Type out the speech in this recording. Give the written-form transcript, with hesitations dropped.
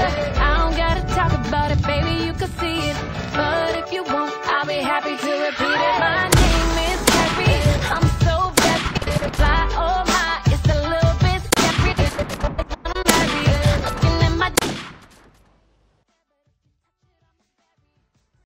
I don't gotta talk about it, baby, you can see it. But if you want, I'll be happy to repeat it. My